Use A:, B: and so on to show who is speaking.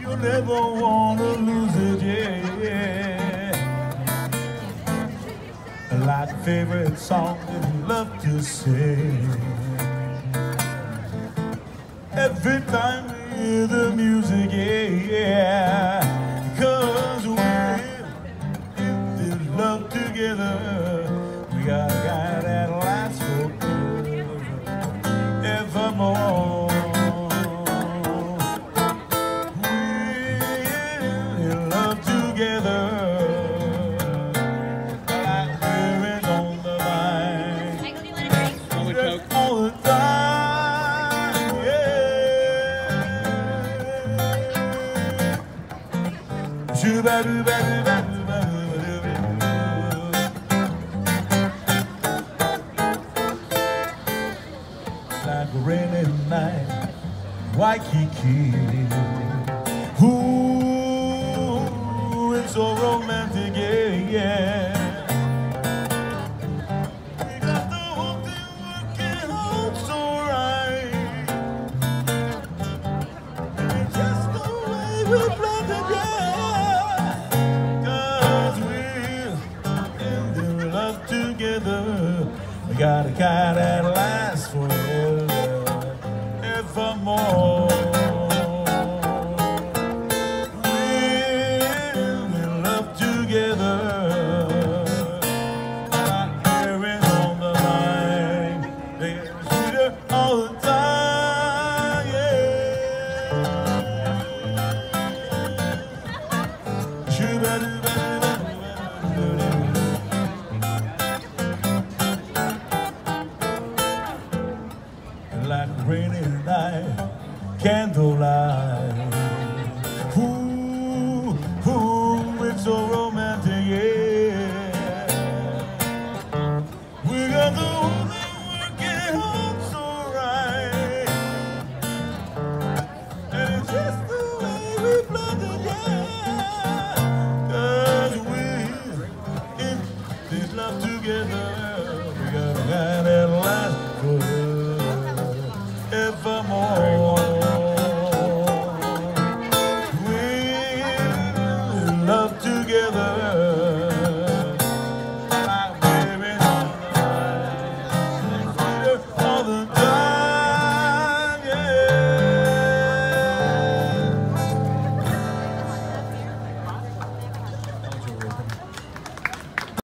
A: you'll never wanna lose it, yeah. Like a favorite song that you love to sing. Every time we hear the music, yeah. Cause we're in this love together. We got a guy that lasts forever, evermore. We're in love together. Like we're on the line.
B: Michael, do you want a drink?
A: All the time, yeah. Like a rainy night, Waikiki. Ooh, it's so romantic, yeah, yeah. We got the whole thing working out so right. And it's just the way we planned it, yeah. Cause we're in the love together. We got a guy that lasts forever, evermore. We're in love together. Not carrying on the line. They're sweeter all the time, yeah. Like a rainy night, candlelight.